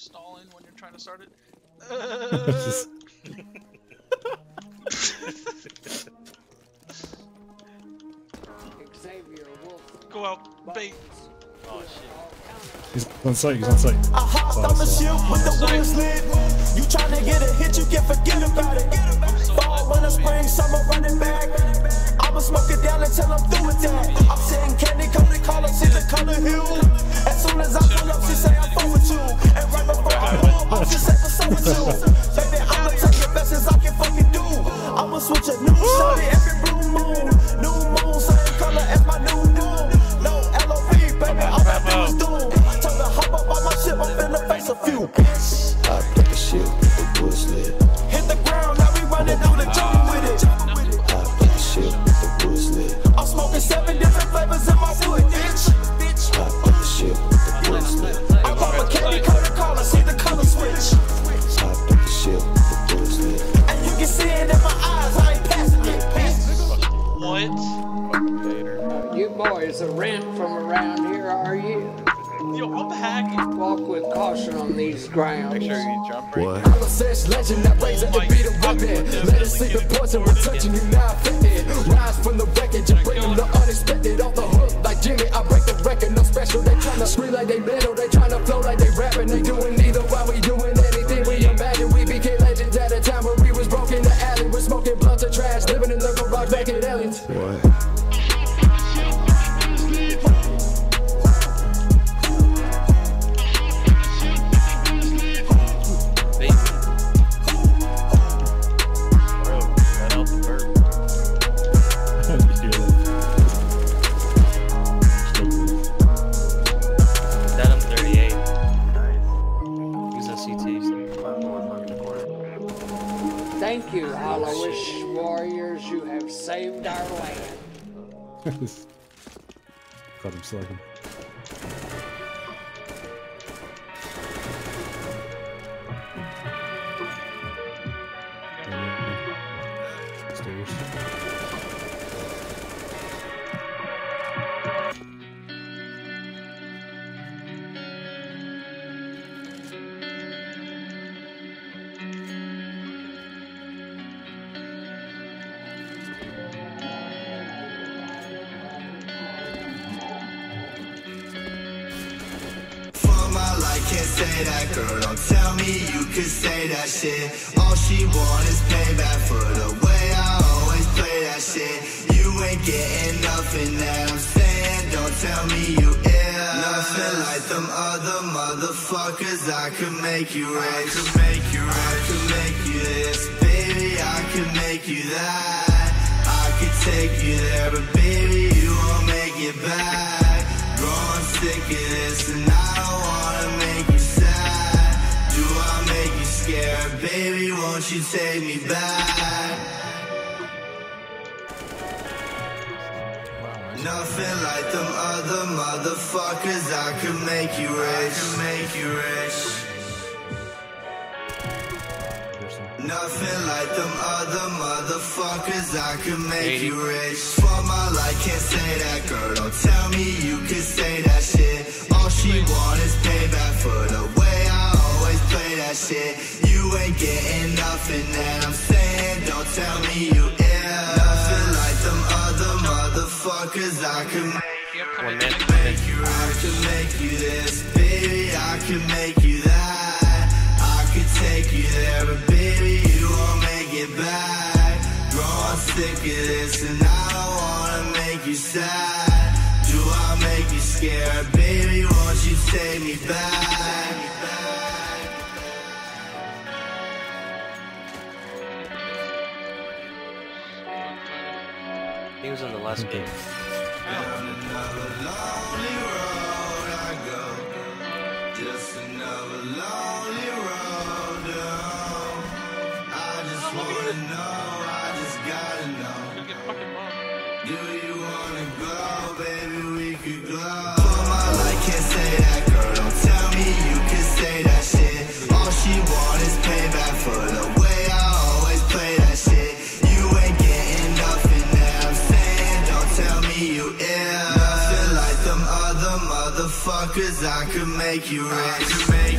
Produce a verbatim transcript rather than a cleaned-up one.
stalling when you're trying to start it. Uh... Go out, bait. Oh shit. He's on site, he's on site. I hopped on the ship with the wheels lit. You tryna get a hit, you can forget about it. Fall, winter, spring, summer, running back. I'ma smoke it down until I'm through with that. I'm sitting candy coated collar, see the color hue. As soon as I pull up, she say I'm full with you. And right before I pull up, she say what's up with you. Baby, I'ma take your best as I can fucking do. I'ma switch a new shorty every blue moon. New moon, same color as my new moon. No L O V, baby, all I do is doom. Told her hop up on my ship, I'm finna face a few. I put the shit with the woods lit. Hit the ground, now we running through the jungle with it. I put the shit with the woods lit. I'm smoking seven different flavors in my wood, bitch. I put the shit with the woods lit. I pop a candy coated collar, see the color switch. I put the shit with the woods lit. And you can see it in my eyes, I ain't passing it, bitch. What? You boys are rent from around here, are you? Yo, I'm hacking. Walk with caution on these grounds. Make sure you jump right. What? I'm a sex legend, that razor and beat a weapon. Let it sleep in poison, we're touching you now affected. Rise from the wreckage and bring them the unexpected. Off the hook like Jimmy, I break the record, no special. They tryna scream like they metal, they tryna flow like they rapping. They doing neither while we doing anything we imagine. We became legends at a time where we was broke in the alley. We're smoking blunts of trash, living in the garage, making aliens. What? Thank you, Hollowish warriors. You have saved our land. Got him slugging. Stairs. Can't say that, girl, don't tell me you could say that shit. All she want is payback for the way I always play that shit. You ain't getting nothing that I'm saying, don't tell me you ill. Nothing like them other motherfuckers, I could make you rich. I could make you rich. I could make you this, baby, I could make you that. I could take you there, but baby, you won't make it back. Growing sick of this and I don't wanna make you sad. Do I make you scared? Baby, won't you take me back? Nothing like them other motherfuckers, I could make you rich. I could make you rich. Nothing like them other motherfuckers, I could make you rich. For my life, can't say that, girl, don't tell me you could say that shit. All she want is payback for the way I always play that shit. You ain't getting nothing that I'm saying, don't tell me you ill. Nothing like them other motherfuckers, I could make you, I could make you, I could make you this, baby, I could make you that. I could take you there, but baby, you won't make it back. Growing sick of this and I don't wanna make you sad. Do I make you scared? Baby, won't you take me back? He was on the last game. Down another lonely road I go. Just another lonely road down. I just wanna know, I just gotta know. Do you wanna go, baby, we could go. For my life, can't say that, girl, don't tell me you can say that shit. All she want is payback for the way I always play that shit. You ain't getting nothing that I'm saying, don't tell me you ill. Nothing like them other motherfuckers, I could make you rich.